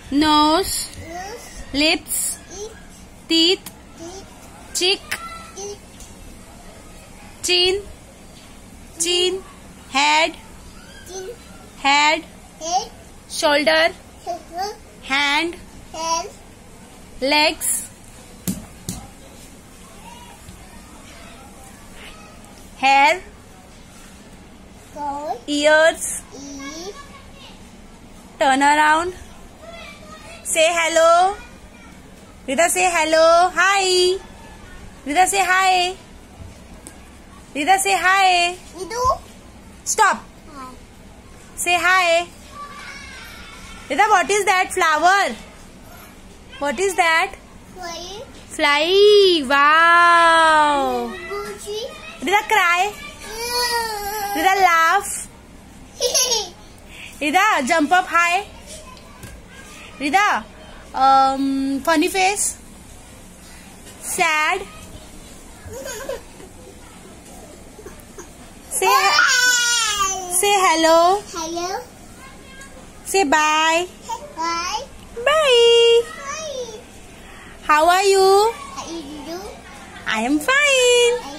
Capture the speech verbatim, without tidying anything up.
nose, nose, lips, lips, teeth, teeth, cheek, cheek, chin, chin, head, chin, head, head, shoulder, shoulder, hand, hand, legs, hair, toe, ears, ear, turn around, say hello. Rida, say hello. Hi. Rida, say hi. Rida, say hi. idu, Stop. hi, Say hi. Rida, what is that flower? What is that? fly, Fly. Wow. bougie, Rida, cry. Rida, laugh. Rida, jump up high. Rida, um, funny face. Sad. Say say hello. hello, Say bye. hi, Bye. hi, How are you? how you do? I am fine. I